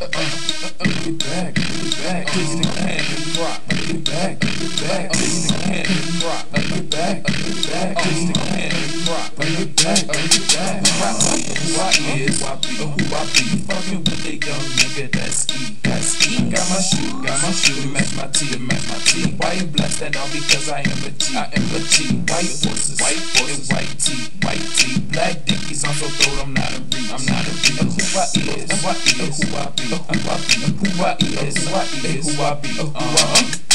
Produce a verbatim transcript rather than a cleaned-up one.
Get back, get back, kiss the can and drop. Get back, get back, kiss the can and drop. Get back, get back, kiss the can and drop. Get back, get back, drop. Who I is, who I be, who I be. Fucking with a young nigga that's E, that's E. Got my shoe, got my shoe, match my tee, match my tee. Why you blast that out? Because I am a G, I am a G. White horses, white horses, white tee, white tee. Black dickies on so throat, I'm not a reach, I'm not a reach. Who I is, who I is, who I be, who I be, who I is, who I is, who I be, who I be.